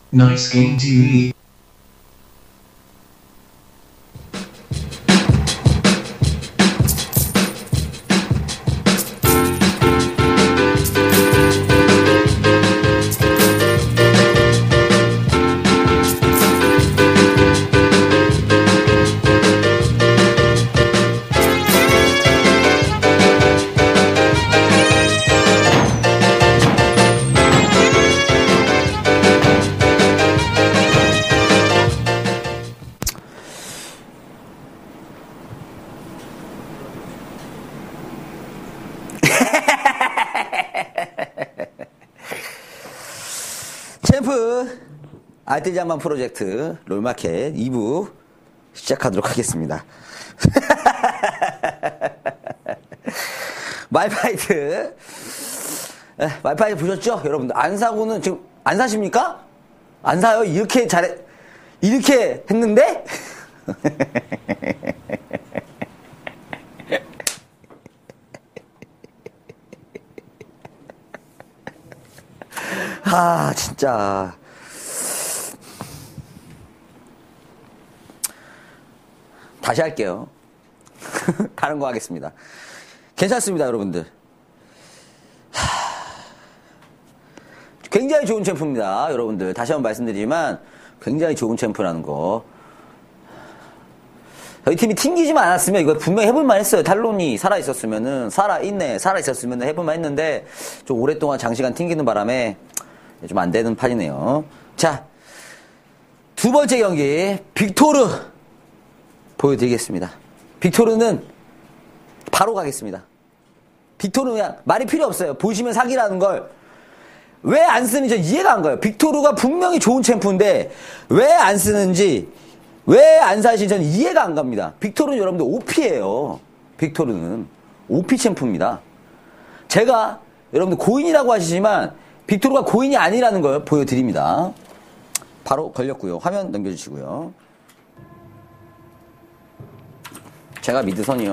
Nice Game TV. 챔프 알뜰장만 프로젝트 롤마켓 2부 시작하도록 하겠습니다. 말파이트 보셨죠? 여러분들 안 사고는 지금 안 사십니까? 안 사요? 이렇게 이렇게 했는데? 아, 진짜. 다시 할게요. 다른 거 하겠습니다. 괜찮습니다, 여러분들. 굉장히 좋은 챔프입니다, 여러분들. 다시 한번 말씀드리지만, 굉장히 좋은 챔프라는 거. 저희 팀이 튕기지만 않았으면 이거 분명히 해볼만 했어요. 탈론이 살아있었으면은, 살아있었으면 해볼만 했는데, 좀 오랫동안 장시간 튕기는 바람에, 좀 안 되는 판이네요. 자, 두 번째 경기, 빅토르 보여드리겠습니다. 빅토르는 바로 가겠습니다. 빅토르는 그냥 말이 필요 없어요. 보시면 사기라는 걸 왜 안 쓰는지 전 이해가 안 가요. 빅토르가 분명히 좋은 챔프인데 왜 안 쓰는지, 왜 안 사실지 저는 이해가 안 갑니다. 빅토르는 여러분들 OP예요. 빅토르는 OP 챔프입니다. 제가 여러분들 고인이라고 하시지만 빅토르가 고인이 아니라는 걸 보여드립니다. 바로 걸렸고요. 화면 넘겨주시고요. 제가 미드선이요.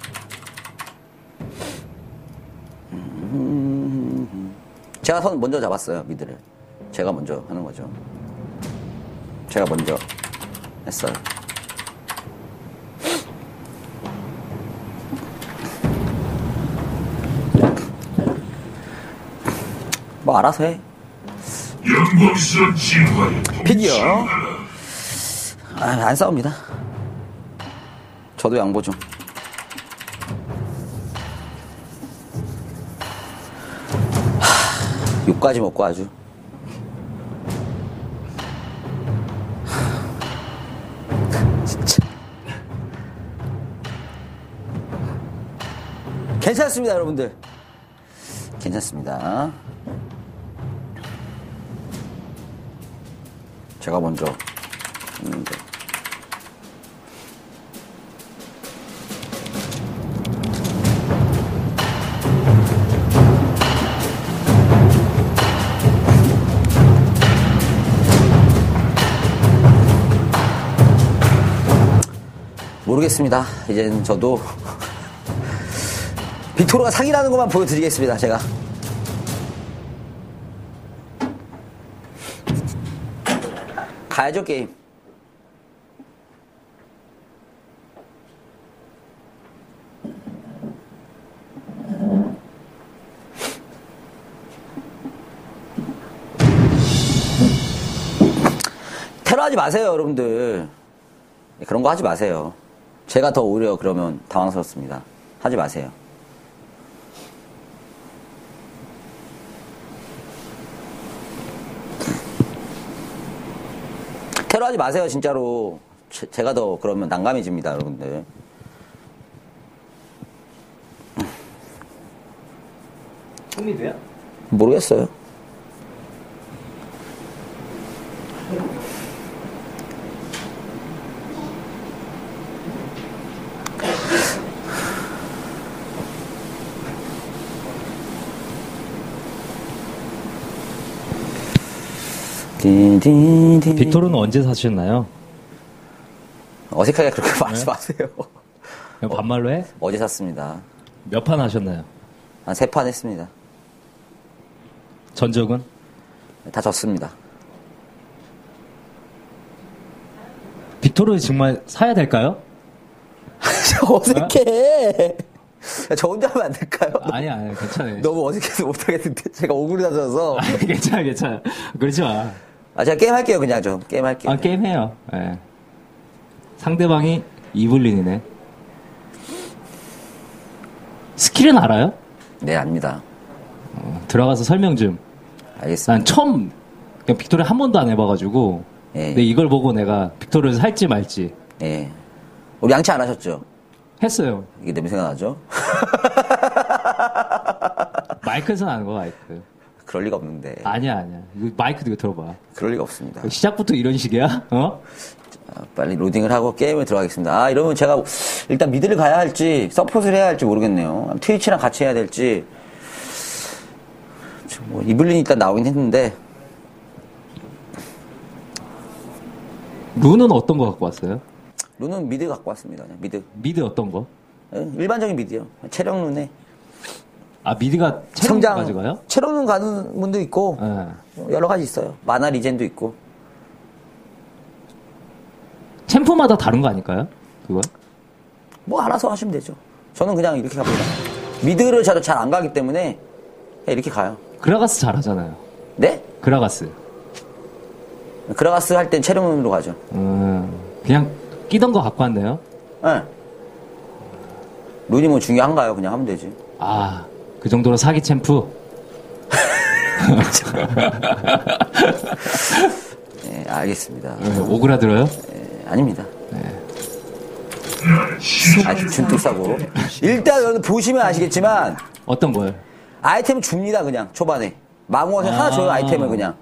제가 선 먼저 잡았어요. 미드를. 제가 먼저 하는 거죠. 제가 먼저 했어요. 뭐 알아서 해. 영광스런 진화의 픽이요. 안 싸웁니다. 저도 양보 좀. 욕까지 먹고 아주. 진짜. 괜찮습니다, 여러분들. 괜찮습니다. 제가 먼저 했는데. 모르겠습니다. 이제는 저도 빅토르가 사기라는 것만 보여드리겠습니다. 제가. 가야죠, 게임. 테러 하지 마세요, 여러분들. 그런 거 하지 마세요. 제가 더 오히려 그러면 당황스럽습니다. 하지 마세요. 테러하지 마세요, 진짜로. 제가 더 그러면 난감해집니다, 여러분들. 흥미돼요? 모르겠어요. 빅토르는 언제 사셨나요? 어색하게 그렇게 말하지 마세요. 그냥 반말로 해? 어제 샀습니다. 몇 판 하셨나요? 한 3판 했습니다. 전적은? 다 졌습니다. 빅토르 정말 사야 될까요? 어색해. 저 혼자 하면 안 될까요? 아니야, 괜찮아요. 너무 어색해서 못하겠는데. 제가 억울해져서. 괜찮아. 그러지 마. 제가 게임 할게요, 그냥 좀. 게임 할게요. 게임 해요. 예. 상대방이 이블린이네. 스킬은 알아요? 네, 압니다. 들어가서 설명 좀. 알겠습니다. 난 처음, 그냥 빅토르 한 번도 안 해봐가지고. 예. 근데 이걸 보고 내가 빅토르를 살지 말지 예. 우리 양치 안 하셨죠? 했어요. 이게 냄새가 나죠? 마이크에서는 아는 거, 마이크. 그럴 리가 없는데. 아니야. 이거 마이크 이거 들어봐. 그럴 리가 없습니다. 시작부터 이런 식이야? 빨리 로딩을 하고 게임에 들어가겠습니다. 이러면 제가 일단 미드를 가야 할지, 서폿을 해야 할지 모르겠네요. 트위치랑 같이 해야 될지. 뭐 이블린이 일단 나오긴 했는데. 룬은 어떤 거 갖고 왔어요? 룬은 미드 갖고 왔습니다. 그냥 미드. 미드 어떤 거? 예, 일반적인 미드요. 체력 룬에. 미드가 성장. 체력까지 가요? 체력 룬 가는 분도 있고, 예. 여러 가지 있어요. 마나 리젠도 있고. 챔프마다 다른 거 아닐까요? 그거? 뭐 알아서 하시면 되죠. 저는 그냥 이렇게 갑니다. 미드를 저도 잘 안 가기 때문에 그냥 이렇게 가요. 그라가스 잘하잖아요. 네? 그라가스. 그라가스 할 땐 체력룬으로 가죠. 그냥 끼던 거 갖고 왔네요. 네. 룬이 뭐 중요한가요? 그냥 하면 되지. 그 정도로 사기 챔프. 네, 알겠습니다. 오그라들어요? 네, 아닙니다. 아주 줌뚝 싸고. 일단 여러분 보시면 아시겠지만 어떤 걸? 아이템 줍니다. 그냥 초반에 망원에 하나 줘요. 아이템을 그냥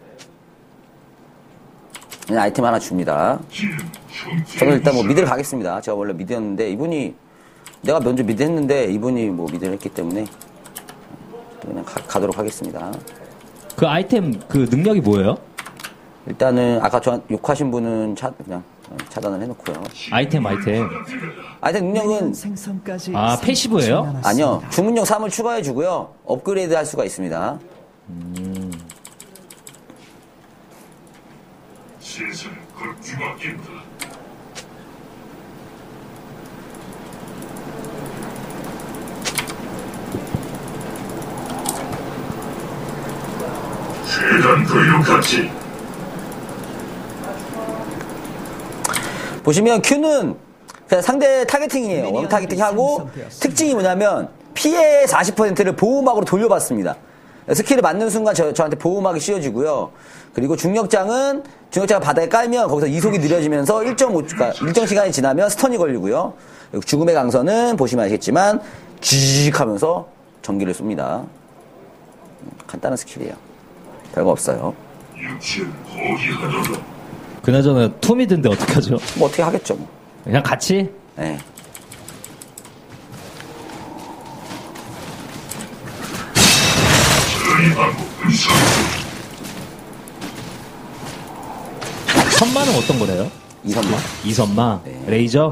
아이템 하나 줍니다. 저는 일단 뭐 미드를 가겠습니다. 제가 원래 미드였는데 이분이 내가 먼저 미드 했는데 이분이 뭐 미드를 했기 때문에 그냥 가도록 하겠습니다. 그 아이템 그 능력이 뭐예요? 일단은 아까 저 욕하신 분은 그냥 차단을 해놓고요. 아이템. 아이템 능력은 패시브예요? 아니요. 주문력 3을 추가해주고요. 업그레이드 할 수가 있습니다. 세상을 곧 뒤바뀐다. 세단 교육같이 보시면 Q는 그냥 상대 타겟팅이에요. 원 타겟팅하고 특징이 뭐냐면 피해 40%를 보호막으로 돌려받습니다. 스킬을 맞는 순간 저한테 보호막이 씌워지고요. 그리고 중력장은 중력장을 바닥에 깔면 거기서 이속이 느려지면서 일정 시간이 지나면 스턴이 걸리고요. 그리고 죽음의 강선은 보시면 아시겠지만 쥐익 하면서 전기를 쏩니다. 간단한 스킬이에요. 별거 없어요. 육체를 포기하도록 그나저나 투미드인데 어떡하죠? 뭐 어떻게 하겠죠. 뭐. 그냥 같이? 네. 저리하고 의사 선마는 어떤 거래요? 이선마. 이선마? 네. 레이저?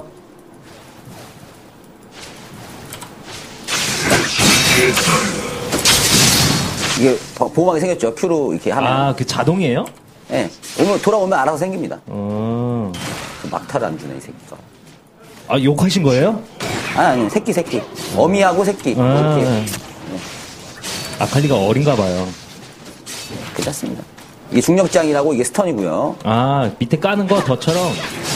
이게 보호막이 생겼죠. Q로 이렇게 하면. 그 자동이에요? 예. 돌아오면 알아서 생깁니다. 그 막타를 안 주네, 이 새끼가. 욕하신 거예요? 아니, 새끼. 어미하고 새끼. 이렇게. 아칼리가 어린가 봐요. 괜찮습니다. 이게 중력장이라고 이게 스턴이고요. 밑에 까는 거 덫처럼.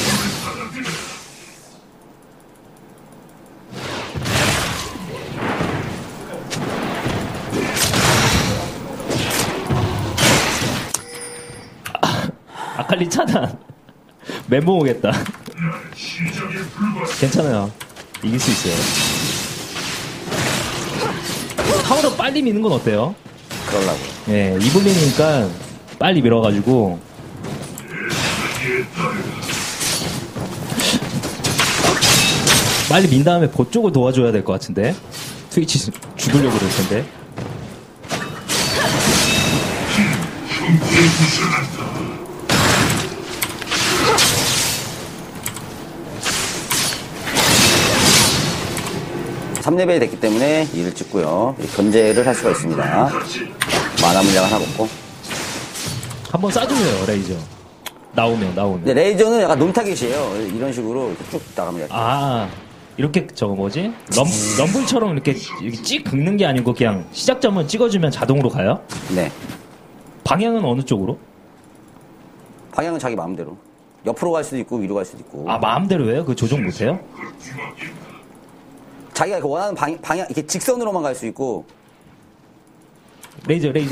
아칼리 차단. 멘붕 오겠다. 괜찮아요. 이길 수 있어요. 타워로 빨리 미는 건 어때요? 그러려고. 예, 이블린이니까 빨리 밀어가지고. 빨리 민 다음에 보 쪽을 도와줘야 될 것 같은데. 트위치 죽으려고 그럴 텐데. 삼 3레벨이 됐기 때문에 이를 찍고요. 견제를 할 수가 있습니다. 만화 물량 하나 먹고. 한번 쏴주세요, 레이저. 나오면. 근데 레이저는 약간 논타겟이에요. 이런 식으로 이렇게 쭉 나갑니다. 아, 이렇게 저거 뭐지? 럼블처럼 이렇게 찍 긁는 게 아니고 그냥 시작점을 찍어주면 자동으로 가요? 네. 방향은 어느 쪽으로? 방향은 자기 마음대로. 옆으로 갈 수도 있고 위로 갈 수도 있고. 아, 마음대로 해요? 그 조정 못해요? 자기가 그 원하는 방향 이렇게 직선으로만 갈 수 있고. 레이저.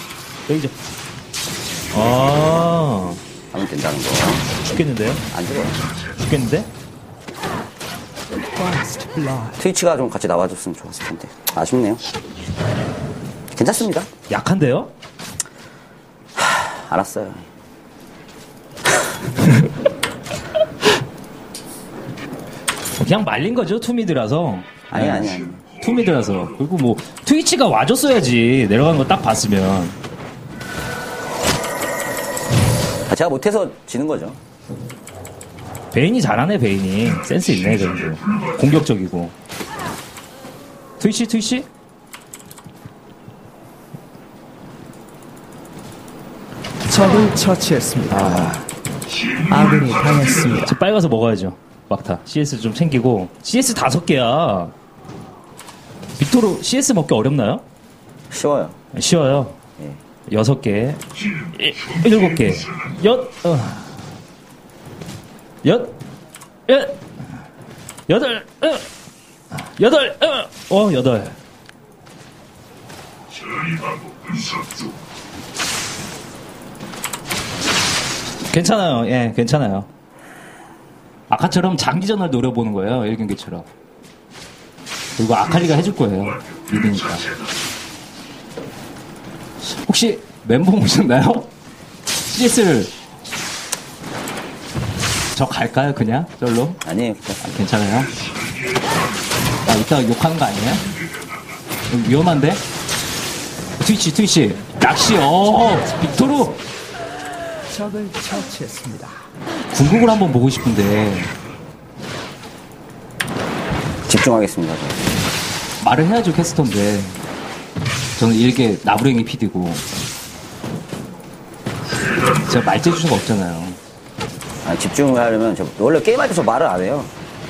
아, 하면 된다는 거. 죽겠는데요? 안 죽어요. 죽겠는데? 트위치가 좀 같이 나와줬으면 좋았을 텐데. 아쉽네요. 괜찮습니다. 약한데요? 알았어요. 그냥 말린 거죠, 투미드라서. 아니. 투미드라서. 그리고 뭐, 트위치가 와줬어야지. 내려간 거 딱 봤으면. 제가 못해서 지는 거죠. 베인이 잘하네, 베인이. 센스 있네, 그래도. 공격적이고. 트위치? 적을 처치했습니다. 아군이 당했습니다. 저 빨가서 먹어야죠. 막타. CS 좀 챙기고. CS 5개야. 빅토르 CS 먹기 어렵나요? 쉬워요. 쉬워요. 예. 6개. 7개. 여덟. 8. 저리하고 분석도 괜찮아요. 예, 괜찮아요. 아까처럼 장기전을 노려보는 거예요. 1경기처럼. 그리고 아칼리가 해줄 거예요. 믿으니까. 혹시 멘붕 오셨나요? CS를 저 갈까요? 그냥? 절로? 아니에요. 아, 괜찮아요? 아, 이따가 욕하는 거 아니에요? 위험한데? 트위치. 낚시, 빅토르! 적을 처치했습니다. 궁극을 한번 보고 싶은데, 집중하겠습니다. 저. 말을 해야죠, 캐스터인데. 저는 일개 나부랭이 PD고. 제가 말재주가 없잖아요. 아니, 집중을 하려면 원래 게임할 때 저 말을 안 해요.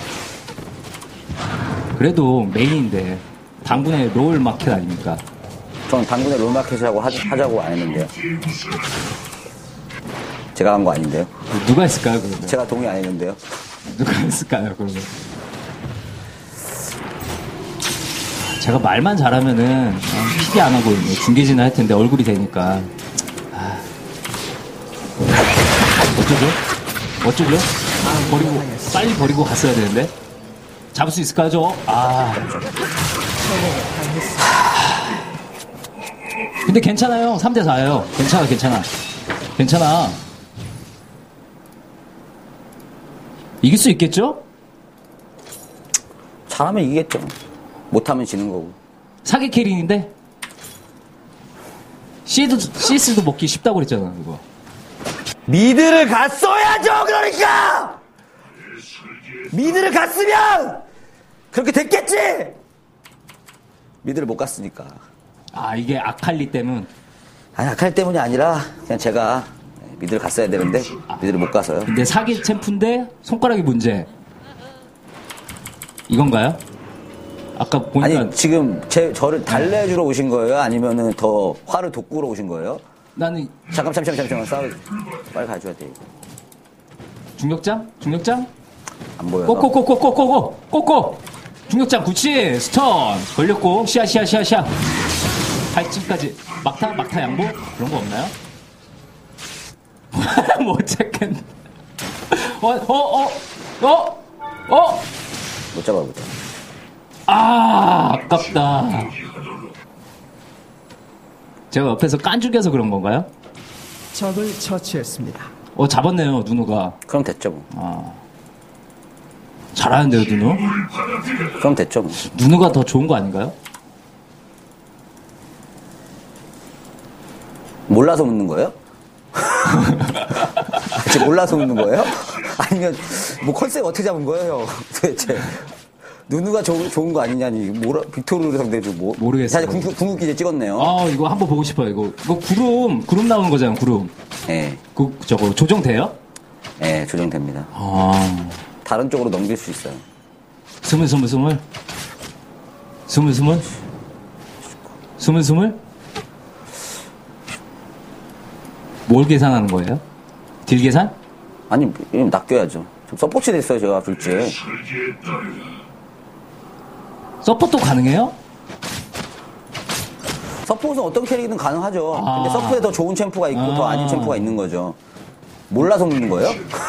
그래도 메인인데, 당분의 롤 마켓 아닙니까? 전 당분의 롤마켓을 하자고 안 했는데요. 제가 한 거 아닌데요. 누가 했을까요, 그러면? 제가 동의 안 했는데요. 누가 했을까요, 그러면? 제가 말만 잘하면은, PD 안 하고, 중계진을 할 텐데, 얼굴이 되니까. 어쩌죠? 빨리 버리고 갔어야 되는데? 잡을 수 있을까요, 저? 근데 괜찮아요. 3대4예요. 괜찮아. 이길 수 있겠죠? 잘하면 이기겠죠. 못하면 지는 거고. 사기 캐릭인데? CS도 먹기 쉽다고 그랬잖아, 그거. 미드를 갔어야죠, 그러니까! 미드를 갔으면! 그렇게 됐겠지! 미드를 못 갔으니까. 이게 아칼리 때문. 아니, 아칼 때문이 아니라, 그냥 제가 미드를 갔어야 되는데, 미드를 못 가서요. 근데 사기 챔프인데, 손가락이 문제. 이건가요? 아까 보니까. 아니, 지금 저를 달래주러 오신 거예요? 아니면은 더 화를 돋구러 오신 거예요? 나는. 잠깐, 싸우지. 빨리 가줘야 돼, 이거. 중력장? 안 보여요. 꼬꼬! 중력장 구치! 스턴! 걸렸고, 시야. 발찌까지. 막타 양보? 그런 거 없나요? 못 찾겠네. 못 잡아보죠. 아깝다. 제가 옆에서 깐죽여서 그런 건가요? 적을 처치했습니다. 잡았네요, 누누가. 그럼 됐죠, 뭐. 잘하는데요, 누누? 그럼 됐죠, 뭐. 누누가 더 좋은 거 아닌가요? 몰라서 묻는 거예요? 지금 몰라서 묻는 거예요? 아니면 뭐 컨셉 어떻게 잡은 거예요, 형? 도대체 누누가 좋은 거 아니냐니. 빅토르 상대로 뭐. 모르겠어요. 사실 궁극기 이제 찍었네요. 이거 한번 보고 싶어요. 이거 구름 나오는 거잖아요, 구름. 예. 저거 조정돼요? 예, 조정됩니다. 아. 다른 쪽으로 넘길 수 있어요. 스물. 뭘 계산하는 거예요? 딜 계산? 아니, 이거 낚여야죠. 좀 서포트 됐어요, 제가 둘째. 설계에 따르라. 서포트 가능해요? 서폿은 어떤 캐릭이든 가능하죠. 아. 근데 서폿에 더 좋은 챔프가 있고 더 아닌 챔프가 있는 거죠. 몰라서 묻는 거예요?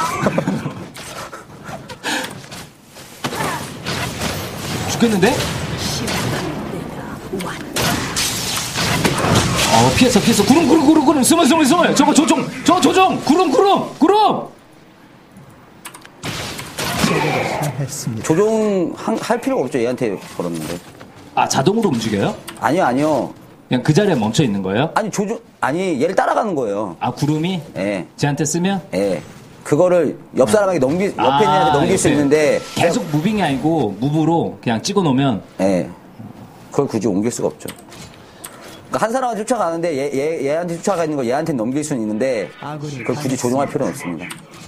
죽겠는데? 피했어. 구름. 스물. 저거 조종. 구름. 했습니다. 조종할 필요가 없죠. 얘한테 걸었는데. 아, 자동으로 움직여요? 아니요. 그냥 그 자리에 멈춰 있는 거예요? 아니, 얘를 따라가는 거예요. 아, 구름이? 예. 쟤한테 쓰면? 예. 그거를 옆 사람에게 옆에 있는 애한테 넘길 수 옆에. 있는데. 계속 무빙이 아니고, 무브로 그냥 찍어 놓으면. 예. 그걸 굳이 옮길 수가 없죠. 그러니까 한 사람한테 쫓아가는데 얘한테 쫓아가 있는 걸 얘한테 넘길 수는 있는데 그걸 굳이 조종할 필요는 없습니다.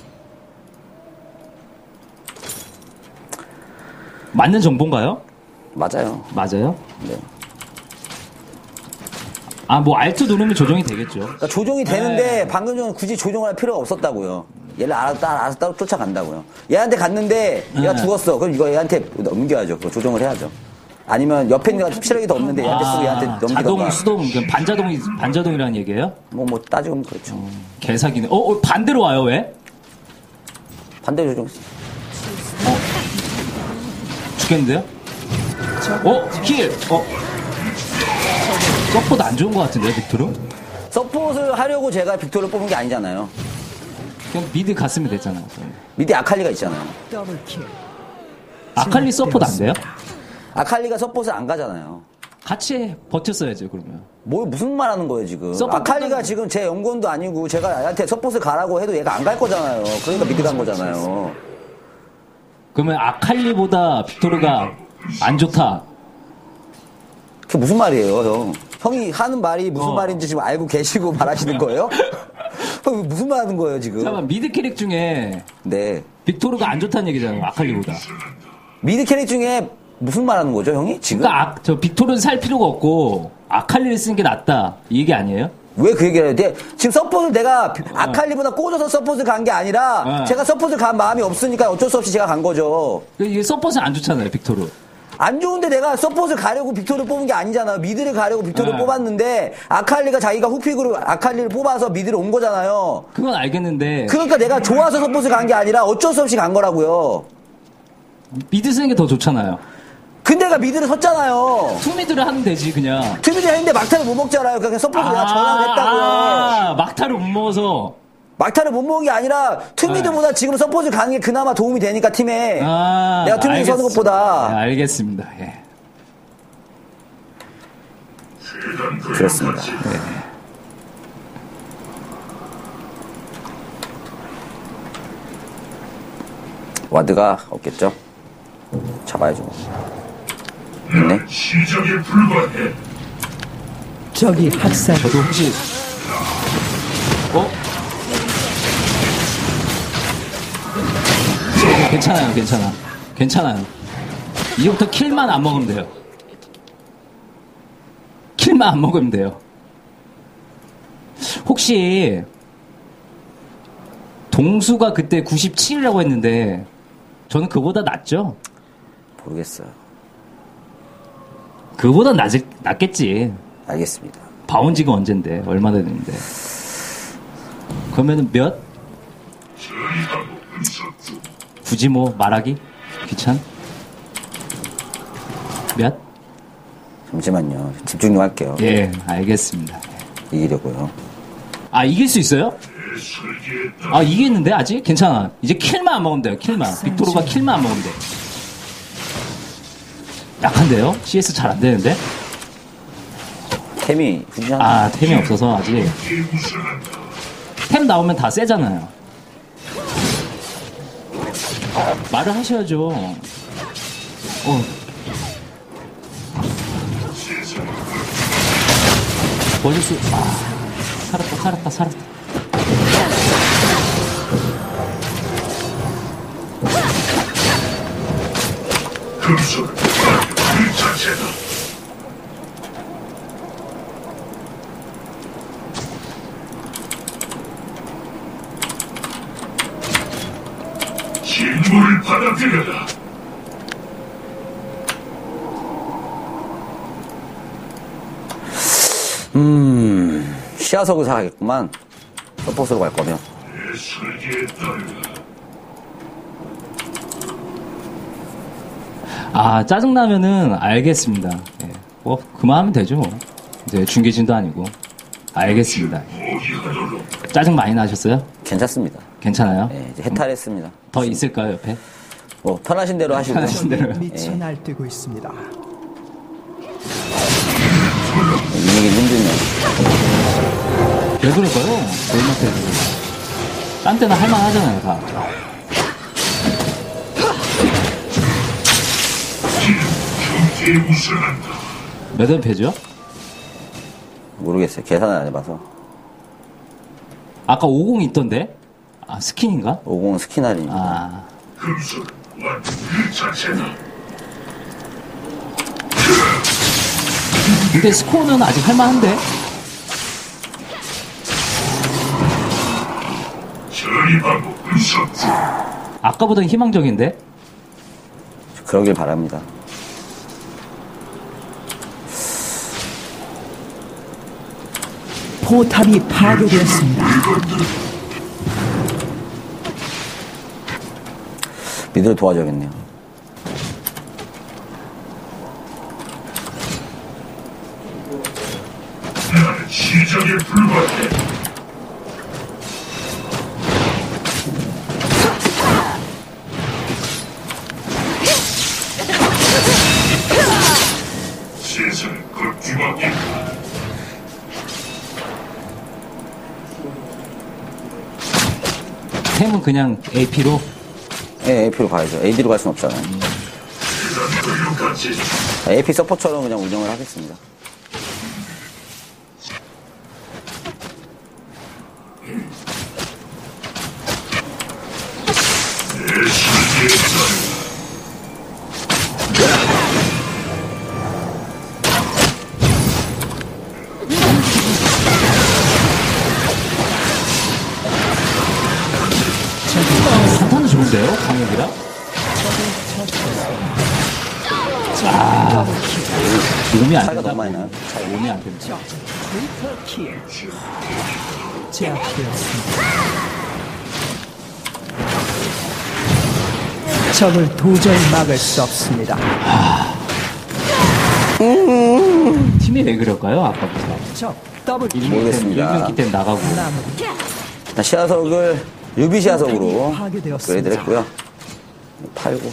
맞는 정보인가요? 맞아요. 맞아요? 네. 아, 뭐, 알트 누르면 조정이 되겠죠. 그러니까 조종이 되는데 방금 전에 굳이 조종할 필요가 없었다고요. 얘를 알아서 따로 쫓아간다고요. 얘한테 갔는데 얘가 네. 죽었어. 그럼 이거 얘한테 넘겨야죠. 그거 조종을 해야죠. 아니면 옆에 있는 애가 체력이 더 없는데 얘한테 쓰고 얘한테 넘기던가. 자동, 수동, 그럼 반자동이라는 얘기예요? 뭐 따지면 그렇죠. 개사기네. 반대로 와요, 왜? 반대로 조종했어. 죽겠는데요? 킬! 서포트 안 좋은 것 같은데요, 빅토르? 서폿을 하려고 제가 빅토르를 뽑은 게 아니잖아요. 그냥 미드 갔으면 됐잖아요. 미드 아칼리가 있잖아요. 더블킬. 아칼리 서포트 안 돼요? 아칼리가 서폿을 안 가잖아요. 같이 버텼어야죠, 그러면. 무슨 말 하는 거예요, 지금? 서폿 아칼리가 끝나는- 지금 제 연구원도 아니고 제가 얘한테 서폿을 가라고 해도 얘가 안 갈 거잖아요. 그러니까 미드 간 거잖아요. 그러면 아칼리보다 빅토르가 안 좋다. 그게 무슨 말이에요, 형? 형이 하는 말이 무슨 말인지 지금 알고 계시고 말하시는 거예요? 형 무슨 말 하는 거예요, 지금? 잠깐만, 미드 캐릭 중에 네. 빅토르가 안 좋다는 얘기잖아요, 아칼리보다. 미드 캐릭 중에 무슨 말 하는 거죠, 형이? 지금? 그러니까 저 빅토르는 살 필요가 없고 아칼리를 쓰는 게 낫다. 이 얘기 아니에요? 왜 그 얘기를 해야 돼? 지금 서폿을 내가 아칼리보다 꽂아서 서폿을 간 게 아니라 제가 서폿을 간 마음이 없으니까 어쩔 수 없이 제가 간 거죠. 이게 서폿은 안 좋잖아요, 빅토르. 안 좋은데 내가 서폿을 가려고 빅토르를 뽑은 게 아니잖아요. 미드를 가려고 빅토르를 네. 뽑았는데 아칼리가 자기가 후픽으로 아칼리를 뽑아서 미드를 온 거잖아요. 그건 알겠는데 그러니까 내가 좋아서 서폿을 간 게 아니라 어쩔 수 없이 간 거라고요. 미드 쓰는 게 더 좋잖아요. 근데 내가 미드를 섰잖아요. 투미드를 하면 되지 그냥. 투미드 했는데 막타를 못 먹잖아요. 그러니까 서폿을 내가 전환을 했다고요. 막타를 못 먹어서. 막타를 못 먹은 게 아니라 투미드보다 지금 서폿을 가는 게 그나마 도움이 되니까 팀에 내가 투미드 서는 것보다. 네, 알겠습니다. 예. 그렇습니다. 네. 와드가 없겠죠? 잡아야죠. 있네. 시작에 불과해. 적이 학살. 저도 혹시 괜찮아요. 이제부터 킬만 안 먹으면 돼요. 킬만 안 먹으면 돼요. 혹시 동수가 그때 97이라고 했는데 저는 그보다 낫죠? 모르겠어요. 그보다 낫겠지. 알겠습니다. 바운지가 언젠데 얼마나 됐는데. 그러면은 몇? 굳이 뭐 말하기? 귀찮? 몇? 잠시만요. 집중 좀 할게요. 예, 알겠습니다. 이기려고요. 아, 이길 수 있어요? 아, 이기겠는데, 아직? 괜찮아. 이제 킬만 안 먹으면 돼요, 킬만. 빅토르가 킬만 안 먹으면 돼. 약한데요? CS 잘 안 되는데? 템이 후진한. 아, 템이 없어서 아직. 템 나오면 다 세잖아요. 말을 하셔야죠. 살았다. 금속 그 자체다. 진물을 받아들여라. 시야석을 사야겠구만. 서포스로 갈 거면. 내 설계에 따르라. 아, 짜증나면은 알겠습니다. 예. 뭐, 그만하면 되죠. 이제 중계진도 아니고. 알겠습니다. 포기하도록. 짜증 많이 나셨어요? 괜찮습니다. 괜찮아요? 예, 이제 해탈했습니다. 더 있을까요, 옆에? 뭐, 편하신 대로 하시고. 편하신 대로. 미쳐 날뛰고 있습니다. 이기긴 힘드네요. 왜 그럴까요? 골밑에서. 딴 때는 할만하잖아요, 다. 경기에 우승한다. 몇 연패죠? 모르겠어요. 계산을 안 해봐서. 아까 50 있던데? 아, 스킨인가? 50 스키날입니다. 아, 금속 그 자체다. 근데 스코어는 아직 할만한데? 저리하고 분석. 아까보다는 희망적인데? 그러길 바랍니다. 포탑이 파괴되었습니다. 미드를 도와줘야겠네요. 나는 시작에 불과해. 세상은 그 뒤바뀐다. 템은 그냥 AP로? 예, AP로 가야죠. AD로 갈 순 없잖아요. 대단 그육같이 AP 서포처럼 그냥 운영을 하겠습니다. 내 설계에 따르라. 한타는 좋은데요? 강력이라? 아, 몸이 안 차이가 된다. 너무 많이 나요. 몸이 안 된다. 트리플킬. 제압되었습니다. 적을 도저히 막을 수 없습니다. 팀이 왜 그럴까요? 아까부터. 적 더블 모르겠습니다. 1경기 때 나가고. 마무리. 시야석을 유비 시야석으로 파괴되었습니다. 업그레이드를 했고요. 팔고.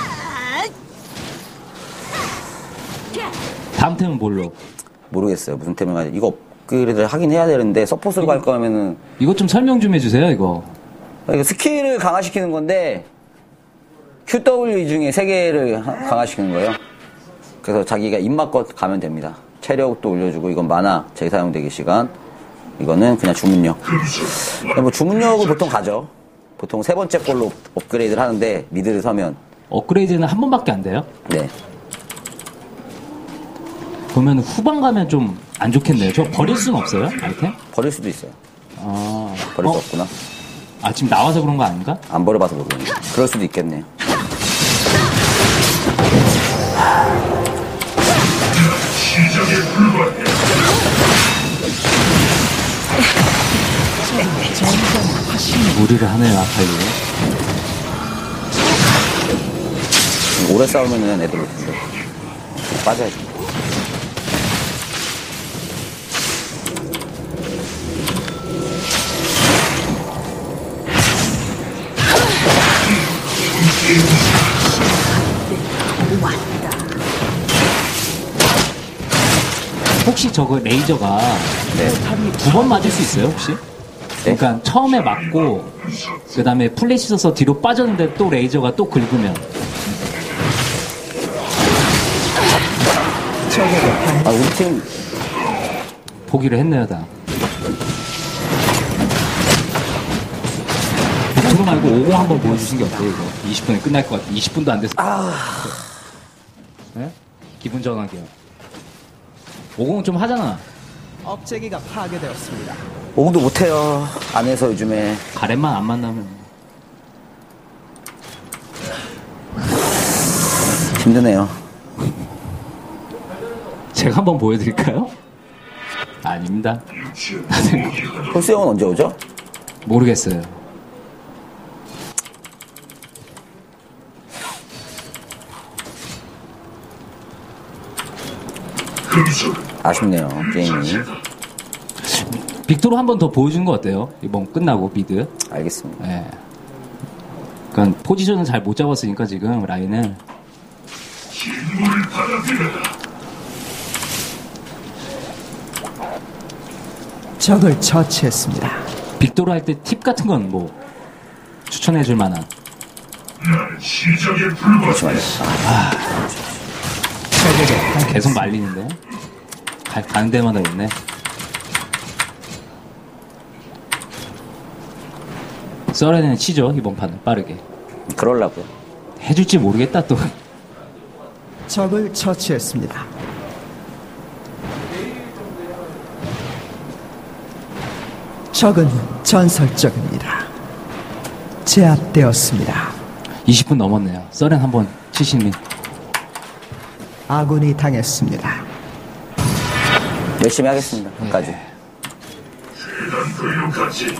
다음 템은 뭘로? 모르겠어요. 무슨 때문에 이거 업그레이드를 하긴 해야 되는데 서포스로 갈 거면은 이것 좀 설명 좀 해주세요, 이거. 이거 스킬을 강화시키는 건데 QW 중에 3개를 강화시키는 거예요. 그래서 자기가 입맛껏 가면 됩니다. 체력도 올려주고 이건 만화 재사용되기 시간, 이거는 그냥 주문력. 뭐 주문력을 보통 가죠. 보통 3번째 걸로 업그레이드를 하는데 미드를 서면 업그레이드는 한 번밖에 안 돼요? 네. 그러면 후반 가면 좀 안 좋겠네요. 저 버릴 수는 없어요, 아이템? 버릴 수도 있어요. 아, 버릴 수 없구나. 아, 지금 나와서 그런 거 아닌가? 안 버려봐서 모르겠네요. 그럴 수도 있겠네요. 시작에 불과해. 무리를 하네요, 아칼리. 오래 싸우면은 애들 올 텐데. 빠져야죠. 혹시 저거 레이저가 네. 2번 맞을 수 있어요, 혹시? 그러니까 처음에 맞고 그 다음에 플래시 써서 뒤로 빠졌는데 또 레이저가 또 긁으면 아, 우리 팀 보기를 했네요, 다. 빅토르 말고 50 한번 보여주신 게 어때요, 이거? 20분에 끝날 것 같아. 20분도 안 돼서. 예? 기분 전환기요. 50 좀 하잖아. 억제기가 파괴되었습니다. 오공도 못해요. 안에서 요즘에. 가렌만 안 만나면. 힘드네요. 제가 한번 보여드릴까요? 아닙니다. 홀수 형은 언제 오죠? 모르겠어요. 금속 아쉽네요, 게임이. 빅토르 한 번 더 보여주는 거 어때요? 이번 끝나고 미드. 알겠습니다. 예. 그러니까 포지션을 잘 못 잡았으니까 지금 라인을. 진물을 받아들여라. 적을 처치했습니다. 빅토르 할 때 팁 같은 건 뭐 추천해줄 만한. 나는 시작에 불과해. 적에게 계속 말리는데. 가는 데마다 있네. 썰에는 치죠, 이번 판은 빠르게. 그럴라고요. 해줄지 모르겠다, 또. 적을 처치했습니다. 적은 전설적입니다. 제압되었습니다. 20분 넘었네요. 썰엔 한번 치시면. 아군이 당했습니다. 열심히 하겠습니다. 끝까지. 대단 근육같이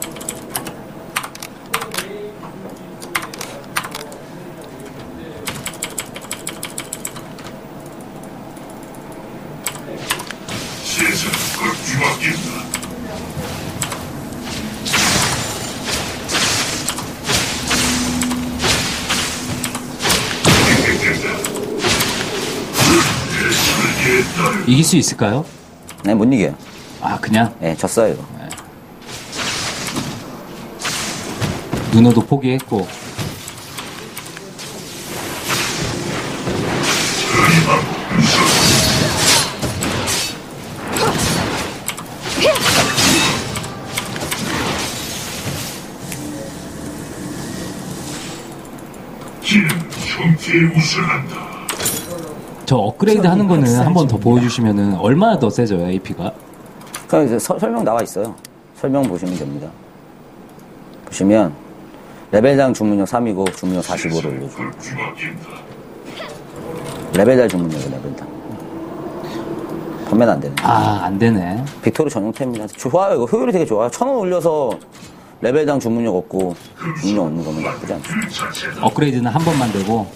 세상 그 뒤바뀐다. 내 설계에 따르 이길 수 있을까요? 네, 못 이겨요. 아, 그냥 네, 졌어요, 이거. 누노도 포기했고. 기는 형태에 우선한다. 저 업그레이드 하는 거는 한 번 더 보여주시면은 얼마나 더 세져요, AP가? 그럼 이제 설명 나와 있어요. 설명 보시면 됩니다. 보시면 레벨당 주문력 3이고 주문력 45를 올려줘. 그 뒤바뀐다. 레벨당 주문력이 레벨당. 판매는 안 되네. 아, 안 되네. 빅토르 전용템입니다. 좋아요. 이거 효율이 되게 좋아요. 1,000원 올려서 레벨당 주문력 얻고 주문력 얻는 거면 나쁘지 않죠. 그 자체다. 업그레이드는 한 번만 되고.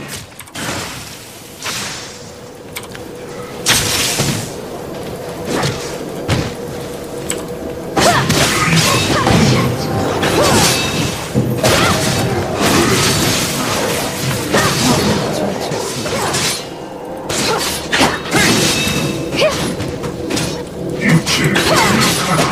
육체를 강력하다.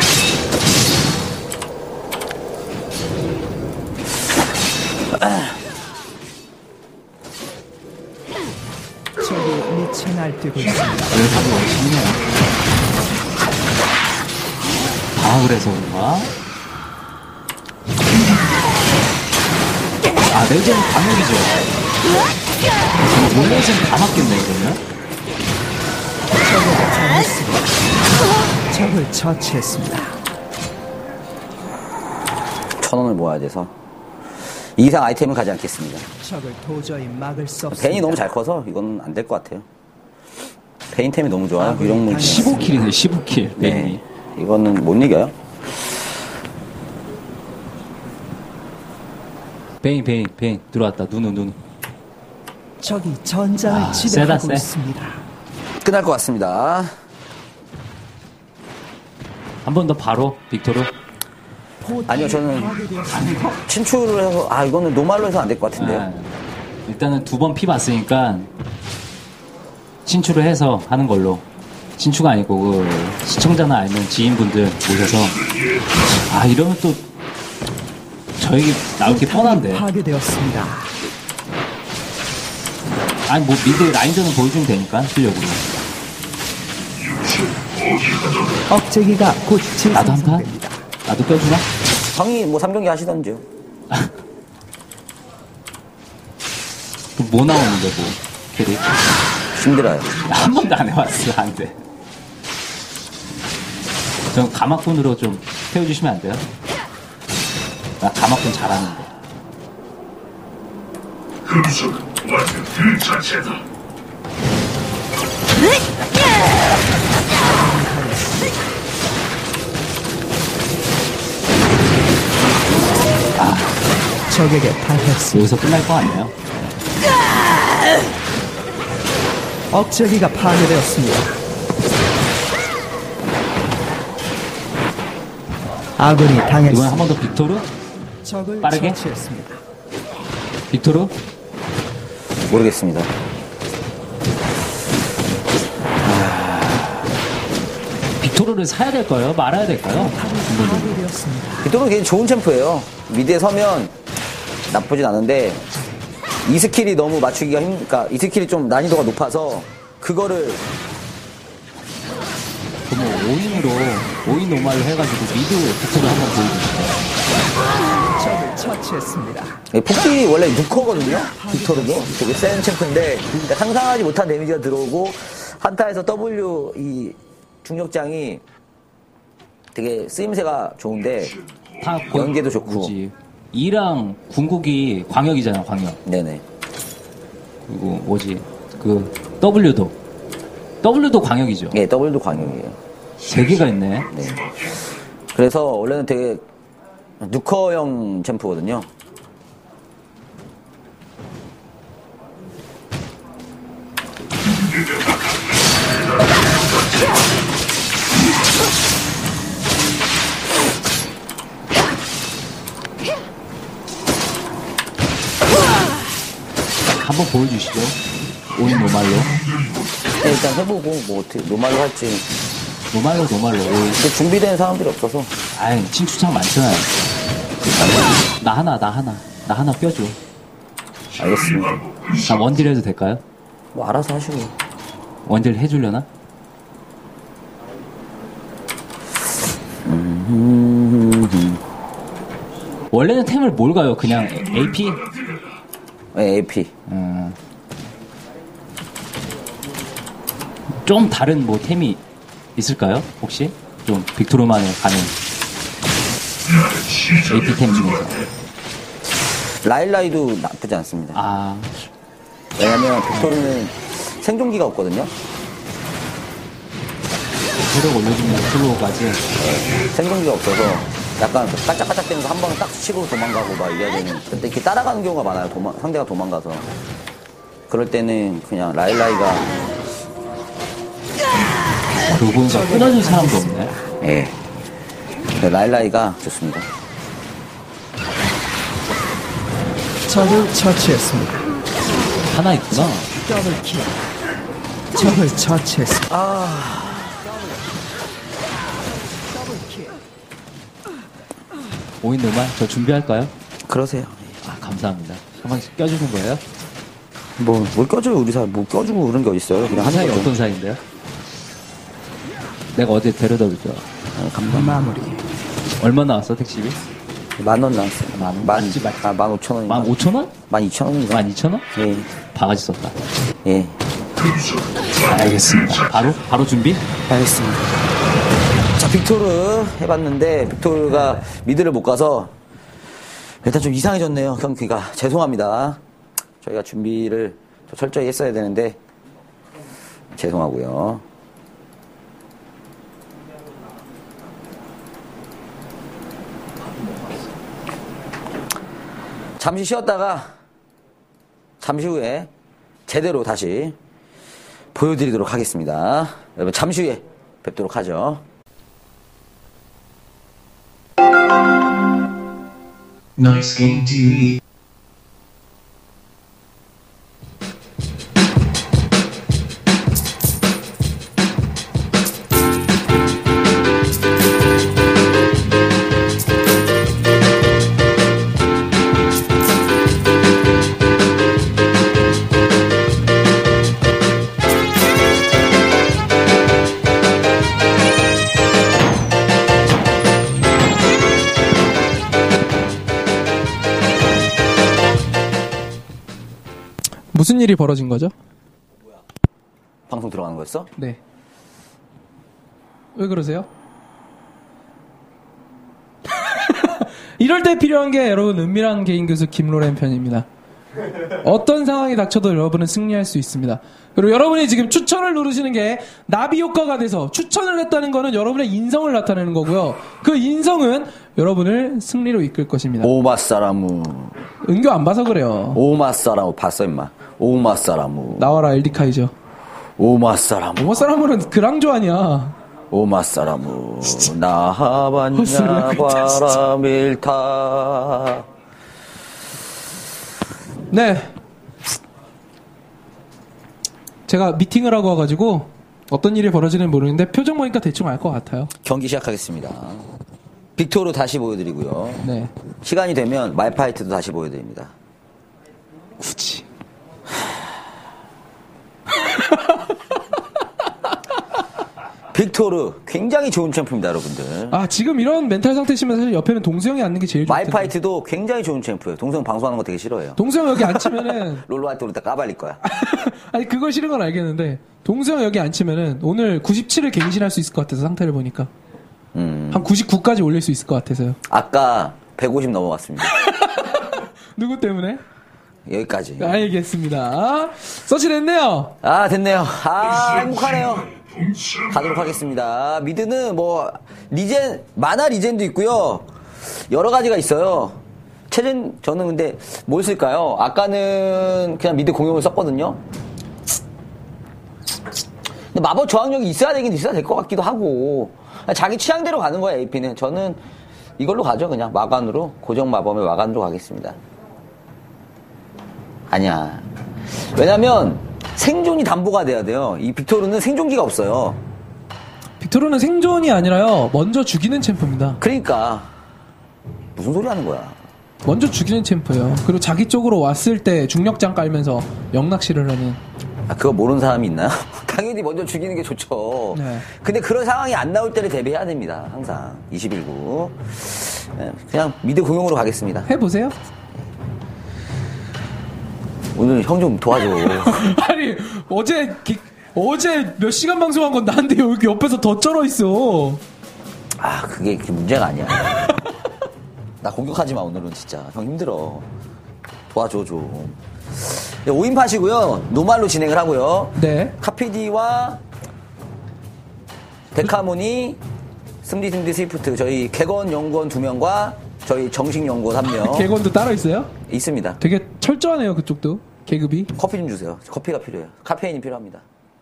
적이 미쳐 날뛰고 있습니다. 왜 다들 열심히 해요? 방학을 해서 그런가? 아, 레이저는 감옥이죠. 원래는 다 맞겠네, 그러면? 적을 처치했습니다. 1,000원을 모아야 돼서 이 이상 아이템은 가지 않겠습니다. 적을 도저히 막을 수 없습니다. 벤이 너무 잘 커서 이건 안 될 것 같아요. 베인템이 너무 좋아요. 아, 유령물 15킬이네, 15킬. 네. 베인이. 이거는 못 이겨요. 베인. 들어왔다. 누누. 적이 전장을 아, 지배하고 세다, 세. 있습니다. 끝날 것 같습니다. 한 번 더 바로, 빅토르. 아니요, 저는 친출을 해서 이거는 노말로 해서 안 될 것 같은데요. 아, 일단은 2번 피 봤으니까, 친추를 해서 하는 걸로. 친추가 아니고, 그, 시청자나 아니면 지인분들 모셔서. 아, 이러면 또, 저에게 나올 게 뻔한데. 파괴되었습니다. 아니, 뭐, 미드 라인전을 보여주면 되니까, 실력으로. 육체를 포기하도록. 억제기가 곧 나도 한 판? 재생성됩니다. 나도 빼주나? 형이 뭐 3경기 하시던지요. 그럼 뭐 나오는데, 뭐. 트릭. 힘들어요. 한 번도 안 해봤어, 안 돼. 전 가마꾼으로 좀 태워주시면 안 돼요? 나 가마꾼 잘하는데. 금속은 완전 그 자체다. 적에게 당했습니다. 여기서 끝날 거 아니에요? 억제기가 파괴되었습니다. 아군이 이번엔 한 당했습니다. 번 더 빅토르? 적을 빠르게? 처치했습니다. 빅토르? 모르겠습니다. 빅토르를 사야 될까요? 말아야 될까요? 파괴되었습니다. 빅토르는 굉장히 좋은 챔프예요. 미드에 서면 나쁘진 않은데 이 스킬이 너무 맞추기가 그러니까 이 스킬이 좀 난이도가 높아서 그거를 그럼 5인 노말로 해가지고 미드 빅토르 한번 보여주시죠. 적을 처치했습니다. 폭딜이 원래 6커거든요. 빅토르도 되게 센 챔프인데 상상하지 못한 데미지가 들어오고 한타에서 W 이 중력장이 되게 쓰임새가 좋은데 다 연계도 좋고. 뭐지? 2랑 궁극이 광역이잖아, 광역. 네네. 그리고 뭐지? 그 W도 광역이죠. 예, W도 광역이에요. 3개가 있네. 네. 그래서 원래는 되게 누커형 챔프거든요. 한번 보여주시죠. 5인 노말로. 네, 일단 해보고 뭐 어떻게 노말로 할지. 노말로. 근데 준비된 사람들이 없어서. 아이, 친추창 많잖아요. 나 하나 껴줘. 알겠습니다. 나 원딜 해도 될까요? 뭐 알아서 하시고. 원딜 해주려나? 원래는 템을 뭘 가요? 그냥 AP? 네, AP. 좀 다른 뭐 템이 있을까요? 혹시? 좀 빅토르만에 가는 AP 템 중에서. 라일라이도 나쁘지 않습니다. 아, 왜냐면 빅토르는 생존기가 없거든요. 체력 올려주면 플로우까지. 생존기가 없어서 약간 깔짝깔짝 대면서 한 번에 딱 치고 도망가고 막 이래야 되는. 근데 이렇게 따라가는 경우가 많아요. 상대가 도망가서. 그럴 때는 그냥 라일라이가. 그러고 보니까 끊어줄 사람도 없네. 예. 네, 라일라이가 좋습니다. 적을 처치했습니다. 하나 있구나. 더블킬. 적을 처치했습니다. 오인 노말 저 준비할까요? 그러세요. 아, 감사합니다. 한 번씩 껴주는 거예요? 뭘 껴줘요, 우리 사이. 뭐 껴주고 그런 게 어딨어요. 그냥 그 사이 하는 거죠. 어떤 사이인데요? 내가 어디 데려다 줄게요. 마무리. 얼마 나왔어, 택시비? 10,000원 나왔어요. 맞지. 15,000원인가? 15,000원? 12,000원인가? 12,000원? 예. 바가지 썼다. 예. 알겠습니다. 바로 준비? 알겠습니다. 자, 빅토르 해봤는데, 빅토르가 미드를 못 가서, 일단 좀 이상해졌네요, 경기가. 죄송합니다. 저희가 준비를 더 철저히 했어야 되는데, 죄송하고요. 잠시 쉬었다가, 잠시 후에 제대로 다시 보여드리도록 하겠습니다. 여러분, 잠시 후에 뵙도록 하죠. Nice game TV. 무슨 일이 벌어진 거죠? 방송 들어가는 거였어? 네. 왜 그러세요? 이럴 때 필요한 게 여러분 은밀한 개인 교수 김로렌 편입니다. 어떤 상황이 닥쳐도 여러분은 승리할 수 있습니다. 그리고 여러분이 지금 추천을 누르시는 게 나비 효과가 돼서 추천을 했다는 거는 여러분의 인성을 나타내는 거고요. 그 인성은 여러분을 승리로 이끌 것입니다. 오마사라무. 은교 안 봐서 그래요. 오마사라무 봤어 임마. 오마사라무. 나와라 엘디카이죠. 오마사라무. 오마사람은 그랑조 아니야. 오마사라무. 나하반야 바라밀타. 네. 제가 미팅을 하고 와가지고 어떤 일이 벌어지는지 모르는데 표정 보니까 대충 알 것 같아요. 경기 시작하겠습니다. 빅토르 다시 보여드리고요. 네. 시간이 되면 말파이트도 다시 보여드립니다. 굳이. 빅토르 굉장히 좋은 챔프입니다, 여러분들. 아, 지금 이런 멘탈 상태시면 사실 옆에는 동수형이 앉는 게 제일 좋을 텐데. 말파이트도 굉장히 좋은 챔프예요. 동생 방송하는 거 되게 싫어해요. 동수형 여기 앉히면은 롤로 할 때 우리 다 까발릴 거야. 아니 그거 싫은 건 알겠는데 동수형 여기 앉히면은 오늘 97을 갱신할 수 있을 것 같아서 상태를 보니까 한 99까지 올릴 수 있을 것 같아서요. 아까 150 넘어갔습니다. 누구 때문에? 여기까지. 알겠습니다. 서치됐네요. 아, 됐네요. 아, 행복하네요. 가도록 하겠습니다. 미드는 뭐 리젠 만화 리젠도 있고요. 여러 가지가 있어요. 최근 저는 근데 뭘 쓸까요? 아까는 그냥 미드 공용을 썼거든요. 근데 마법 저항력이 있어야 되긴 있어야 될 것 같기도 하고 자기 취향대로 가는 거예요. AP는 저는 이걸로 가죠. 그냥 마관으로 고정 마법의 마관으로 가겠습니다. 아니야. 왜냐면 생존이 담보가 돼야 돼요. 이 빅토르는 생존기가 없어요. 빅토르는 생존이 아니라요. 먼저 죽이는 챔프입니다. 그러니까 무슨 소리 하는 거야? 먼저 죽이는 챔프예요. 그리고 자기 쪽으로 왔을 때 중력장 깔면서 영낚시를 하는. 아, 그거 모르는 사람이 있나요? 당연히 먼저 죽이는 게 좋죠. 네. 근데 그런 상황이 안 나올 때를 대비해야 됩니다. 항상 21구. 네, 그냥 미드 공용으로 가겠습니다. 해보세요. 오늘 형 좀 도와줘. 아니 어제 몇 시간 방송한 건 나한테 여기 옆에서 더 쩔어 있어. 아, 그게 문제가 아니야. 나 공격하지 마, 오늘은 진짜. 형 힘들어. 도와줘, 좀. 5인팟이고요. 노말로 진행을 하고요. 네. 카피디와 데카모니, 스미디 스위프트, 저희 개건 연구원 2명과 저희 정식 연구원 1명. 개건도 따로 있어요? 있습니다. 되게 철저하네요, 그쪽도. 계급이. 커피 좀 주세요. 커피가 필요해요. 카페인이 필요합니다.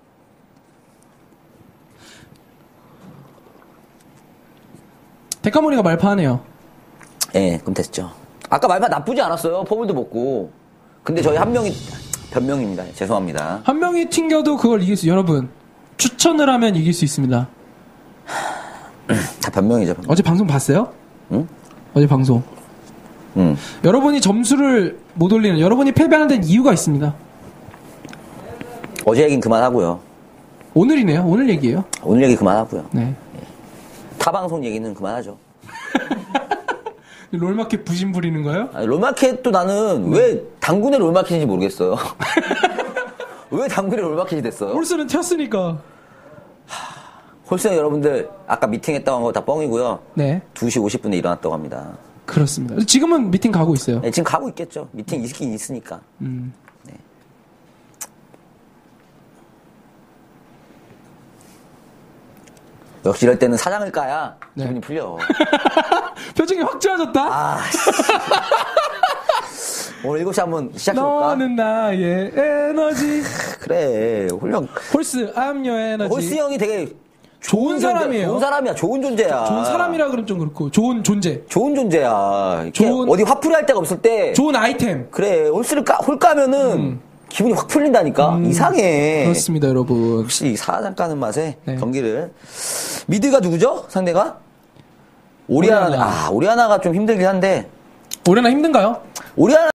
데카모니가 말파하네요. 예, 그럼 됐죠. 아까 말파 나쁘지 않았어요. 포물도 먹고. 근데 저희 한 명이 변명입니다. 죄송합니다. 한 명이 튕겨도 그걸 이길 수, 여러분. 추천을 하면 이길 수 있습니다. 다 변명이죠. 변명. 어제 방송 봤어요? 응? 어제 방송. 응. 여러분이 점수를 못 올리는, 여러분이 패배하는 데는 이유가 있습니다. 어제 얘기는 그만하고요. 오늘이네요. 오늘 얘기예요. 오늘 얘기 그만하고요. 네. 타방송 얘기는 그만하죠. 롤마켓 부심 부리는 거예요? 아니, 롤마켓도 나는 왜 당군의 롤마켓인지 모르겠어요. 왜 당군의 롤마켓이 됐어요? 홀스는 튀었으니까. 홀스는 여러분들 아까 미팅했다고 한 거 다 뻥이고요. 네. 2시 50분에 일어났다고 합니다. 그렇습니다. 지금은 미팅 가고 있어요. 네, 지금 가고 있겠죠. 미팅 있긴 있으니까. 네. 역시 이럴 때는 사장을 까야 네. 기분이 풀려. 표정이 확 좋아졌다? 아, 오늘 7시 한번 시작해볼까? 너는 나의 에너지. 그래, 훌륭. 홀스, I'm your energy. 홀스 형이 되게 좋은 사람이에요. 좋은 사람이야. 좋은 존재야. 좋은 사람이라 그러면 좀 그렇고. 좋은 존재. 좋은 존재야. 이렇게 좋은- 어디 화풀이 할 데가 없을 때. 좋은 아이템. 그래, 홀 까면은 기분이 확 풀린다니까? 이상해. 그렇습니다, 여러분. 혹시 사장 까는 맛에 네. 경기를. 미드가 누구죠? 상대가? 오리아나. 오리아나. 아, 오리아나가 좀 힘들긴 한데. 올해나 힘든가요? 오리아나